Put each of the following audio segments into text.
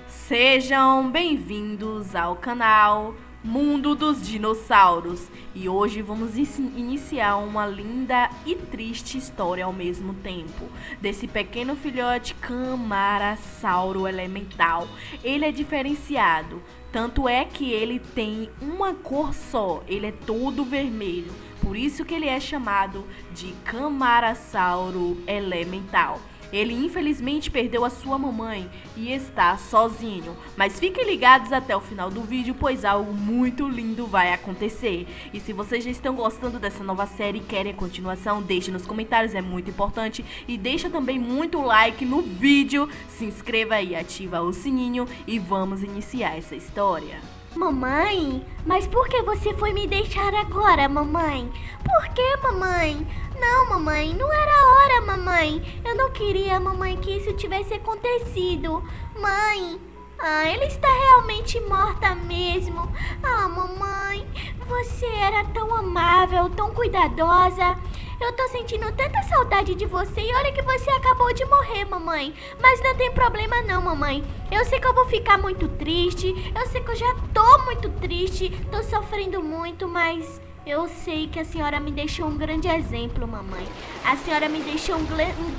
Sejam bem-vindos ao canal Mundo dos Dinossauros. E hoje vamos iniciar uma linda e triste história ao mesmo tempo desse pequeno filhote Camarasauro elemental. Ele é diferenciado, tanto é que ele tem uma cor só, ele é todo vermelho. Por isso que ele é chamado de Camarasauro elemental. Ele infelizmente perdeu a sua mamãe e está sozinho. Mas fiquem ligados até o final do vídeo, pois algo muito lindo vai acontecer. E se vocês já estão gostando dessa nova série e querem a continuação, deixe nos comentários, é muito importante. E deixa também muito like no vídeo, se inscreva aí, ativa o sininho e vamos iniciar essa história. Mamãe? Mas por que você foi me deixar agora, mamãe? Por que, mamãe? Não, mamãe, não era hora, mamãe. Eu não queria, mamãe, que isso tivesse acontecido. Mãe, ela está realmente morta mesmo. Mamãe, você era tão amável, tão cuidadosa. Eu tô sentindo tanta saudade de você e olha que você acabou de morrer, mamãe. Mas não tem problema não, mamãe. Eu sei que eu vou ficar muito triste, eu sei que eu já tô muito triste, tô sofrendo muito, mas eu sei que a senhora me deixou um grande exemplo, mamãe. A senhora me deixou um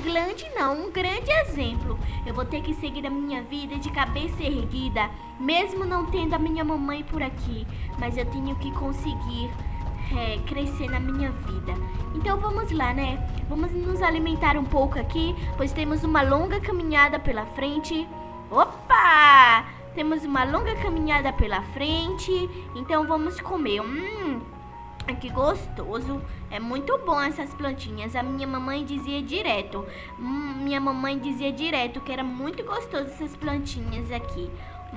grande exemplo. Eu vou ter que seguir a minha vida de cabeça erguida, mesmo não tendo a minha mamãe por aqui. Mas eu tenho que conseguir crescer na minha vida. Então vamos lá, né? Vamos nos alimentar um pouco aqui, pois temos uma longa caminhada pela frente. Opa! Temos uma longa caminhada pela frente, então vamos comer. Que gostoso. É muito bom essas plantinhas. A minha mamãe dizia direto. Minha mamãe dizia direto que era muito gostoso essas plantinhas aqui.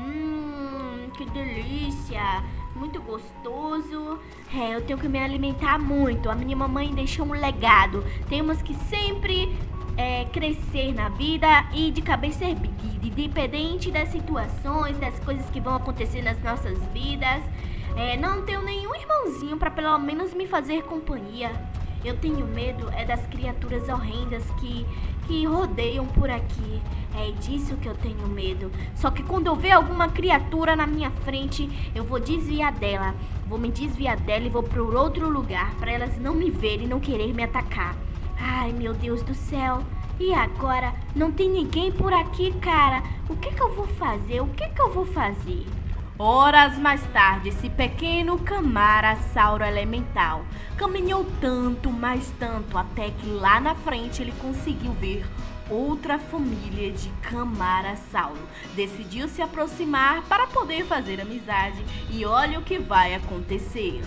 Que delícia. Muito gostoso. Eu tenho que me alimentar muito. A minha mamãe deixou um legado. Temos que sempre crescer na vida e de cabeça erguida, independente das situações, das coisas que vão acontecer nas nossas vidas. Não tenho nenhum irmãozinho para pelo menos me fazer companhia. Eu tenho medo das criaturas horrendas que rodeiam por aqui. É disso que eu tenho medo. Só que quando eu ver alguma criatura na minha frente, eu vou desviar dela. Vou me desviar dela e vou para outro lugar, para elas não me verem e não querer me atacar. Ai, meu Deus do céu. E agora? Não tem ninguém por aqui, cara. O que eu vou fazer? O que eu vou fazer? Horas mais tarde, esse pequeno Camarasauro elemental caminhou tanto, mais tanto, até que lá na frente ele conseguiu ver outra família de Camarasauro. Decidiu se aproximar para poder fazer amizade e olha o que vai acontecer.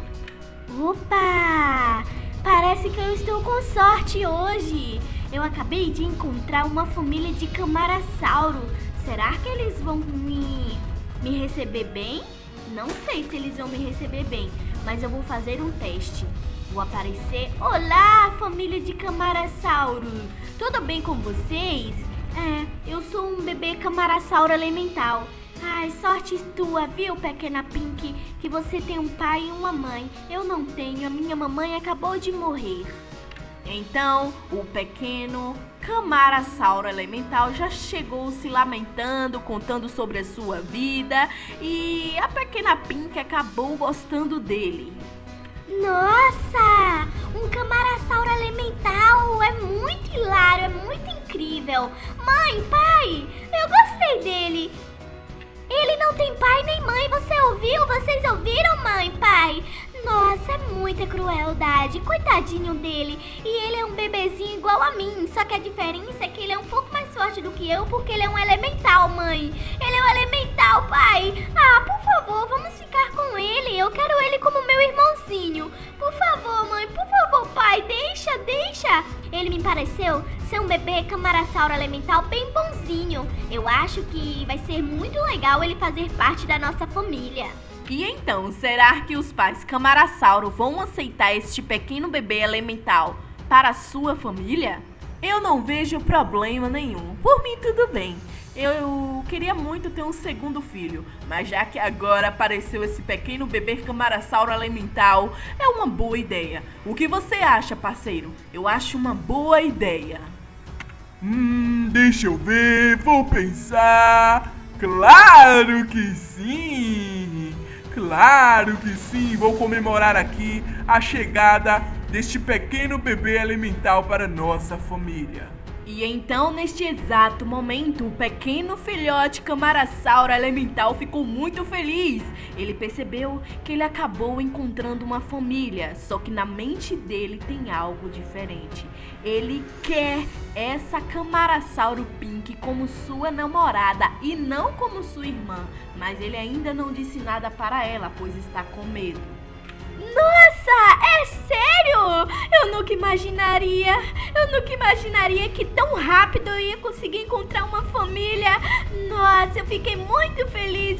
Opa! Parece que eu estou com sorte hoje. Eu acabei de encontrar uma família de Camarasauro. Será que eles vão me receber bem? Não sei se eles vão me receber bem, mas eu vou fazer um teste. Vou aparecer. Olá, família de Camarasauro. Tudo bem com vocês? Eu sou um bebê Camarasauro elemental. Ai, sorte tua, viu, pequena Pink? Que você tem um pai e uma mãe. Eu não tenho, a minha mamãe acabou de morrer. Então, o pequeno Camarasauro elemental já chegou se lamentando, contando sobre a sua vida, e a pequena Pink acabou gostando dele. Nossa! Um Camarasauro elemental! É muito hilário, é muito incrível! Mãe, pai, eu gostei dele! Ele não tem pai nem mãe, você ouviu? Vocês ouviram, mãe, pai? Nossa, é muita crueldade, coitadinho dele. E ele é um bebezinho igual a mim, só que a diferença é que ele é um pouco mais forte do que eu, porque ele é um elemental, mãe. Ele é um elemental, pai. Por favor, vamos ficar com ele. Eu quero ele como meu irmãozinho. Por favor, mãe, por favor, pai, deixa. Ele me pareceu ser um bebê Camarasauro elemental bem bonzinho. Eu acho que vai ser muito legal ele fazer parte da nossa família. E então, será que os pais Camarasauro vão aceitar este pequeno bebê elemental para a sua família? Eu não vejo problema nenhum. Por mim, tudo bem. Eu queria muito ter um segundo filho, mas já que agora apareceu esse pequeno bebê Camarasauro elemental, é uma boa ideia. O que você acha, parceiro? Eu acho uma boa ideia. Deixa eu ver, vou pensar. Claro que sim! Claro que sim! Vou comemorar aqui a chegada deste pequeno bebê elemental para nossa família. E então, neste exato momento, o pequeno filhote Camarasauro elemental ficou muito feliz. Ele percebeu que ele acabou encontrando uma família, só que na mente dele tem algo diferente. Ele quer essa Camarasauro Pink como sua namorada e não como sua irmã, mas ele ainda não disse nada para ela, pois está com medo. Nossa, é sério? Eu nunca imaginaria que tão rápido eu ia conseguir encontrar uma família. Nossa, eu fiquei muito feliz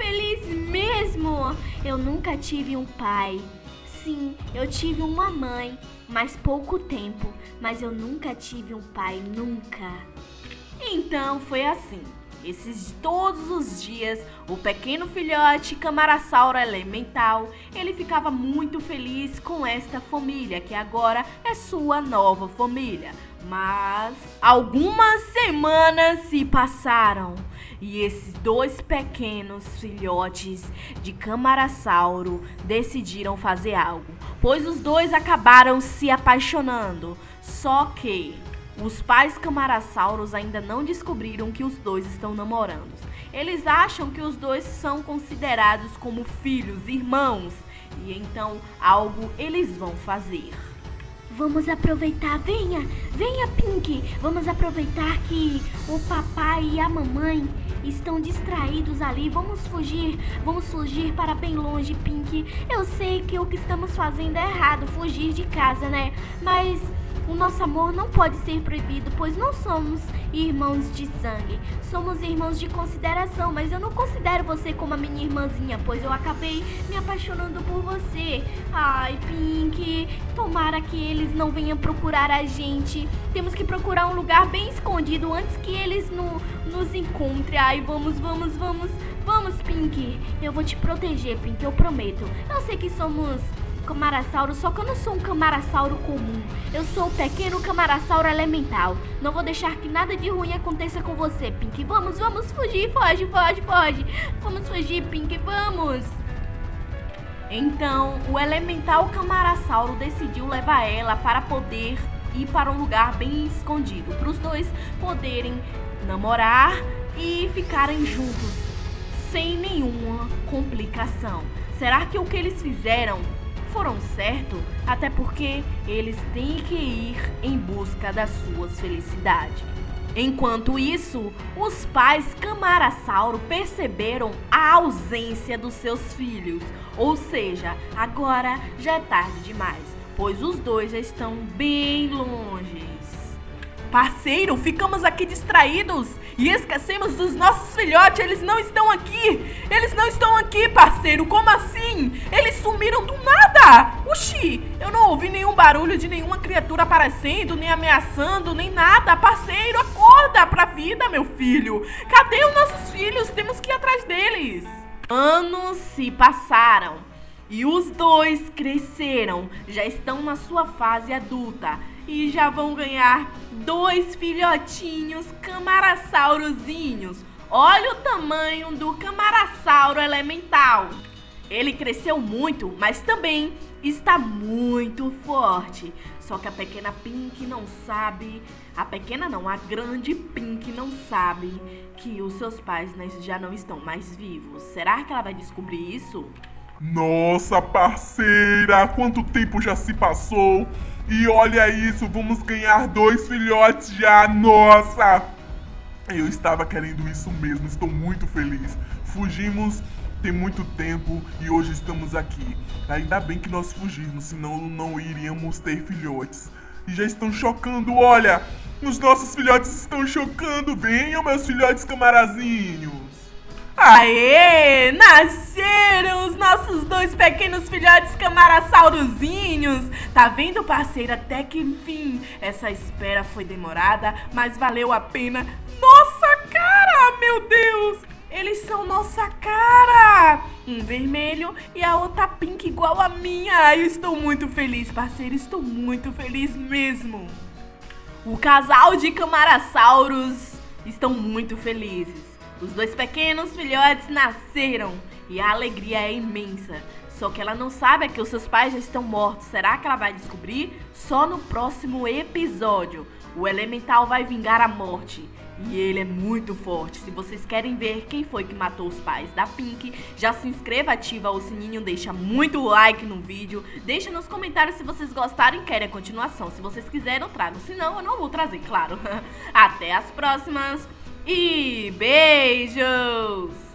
mesmo. Eu nunca tive um pai. Sim, eu tive uma mãe, mas pouco tempo. Mas eu nunca tive um pai, nunca. Então foi assim. Todos os dias, o pequeno filhote Camarasauro elemental, ele ficava muito feliz com esta família, que agora é sua nova família. Mas algumas semanas se passaram e esses dois pequenos filhotes de Camarasauro decidiram fazer algo, pois os dois acabaram se apaixonando. Só que os pais Camarasauros ainda não descobriram que os dois estão namorando. Eles acham que os dois são considerados como filhos, irmãos, e então algo eles vão fazer. Vamos aproveitar, venha Pink, vamos aproveitar que o papai e a mamãe estão distraídos ali, vamos fugir para bem longe, Pink. Eu sei que o que estamos fazendo é errado, fugir de casa, né? Mas o nosso amor não pode ser proibido, pois não somos irmãos de sangue. Somos irmãos de consideração, mas eu não considero você como a minha irmãzinha, pois eu acabei me apaixonando por você. Ai, Pink, tomara que eles não venham procurar a gente. Temos que procurar um lugar bem escondido antes que eles nos encontrem. Ai, vamos, Pink. Eu vou te proteger, Pink, eu prometo. Eu sei que somos Camarasauro, só que eu não sou um Camarasauro comum. Eu sou o pequeno Camarasauro elemental. Não vou deixar que nada de ruim aconteça com você, Pink. Vamos fugir, foge. Vamos fugir, Pink, vamos. Então, o elemental Camarasauro decidiu levar ela para poder ir para um lugar bem escondido, para os dois poderem namorar e ficarem juntos sem nenhuma complicação. Será que o que eles fizeram foram certo? Até porque eles têm que ir em busca das suas felicidades. Enquanto isso, os pais Camarasauro perceberam a ausência dos seus filhos. Ou seja, agora já é tarde demais, pois os dois já estão bem longe. Parceiro, ficamos aqui distraídos e esquecemos dos nossos filhotes. Eles não estão aqui, parceiro. Como assim? Eles sumiram do nada. Oxi, eu não ouvi nenhum barulho de nenhuma criatura aparecendo, nem ameaçando, nem nada. Parceiro, acorda pra vida, meu filho. Cadê os nossos filhos? Temos que ir atrás deles. Anos se passaram e os dois cresceram, já estão na sua fase adulta e já vão ganhar 2 filhotinhos Camarasaurozinhos. Olha o tamanho do Camarasauro elemental. Ele cresceu muito, mas também está muito forte. Só que a pequena Pink não sabe, a grande Pink não sabe que os seus pais já não estão mais vivos. Será que ela vai descobrir isso? Nossa, parceira, quanto tempo já se passou? E olha isso, vamos ganhar 2 filhotes já, nossa! Eu estava querendo isso mesmo, estou muito feliz. Fugimos tem muito tempo e hoje estamos aqui. Ainda bem que nós fugimos, senão não iríamos ter filhotes. E já estão chocando, olha! Os nossos filhotes estão chocando, venham meus filhotes camarazinhos! Aê! Nasceram os nossos 2 pequenos filhotes Camarasaurozinhos! Tá vendo, parceiro? Até que enfim, essa espera foi demorada, mas valeu a pena. Nossa cara, meu Deus! Eles são nossa cara! Um vermelho e a outra pink igual a minha. Ai, eu estou muito feliz, parceiro, estou muito feliz mesmo. O casal de Camarasauros estão muito felizes. Os 2 pequenos filhotes nasceram e a alegria é imensa. Só que ela não sabe que os seus pais já estão mortos. Será que ela vai descobrir? Só no próximo episódio. O elemental vai vingar a morte. E ele é muito forte. Se vocês querem ver quem foi que matou os pais da Pink, já se inscreva, ativa o sininho, deixa muito like no vídeo. Deixa nos comentários se vocês gostaram e querem a continuação. Se vocês quiserem, eu trago. Se não, eu não vou trazer, claro. Até as próximas. E beijos!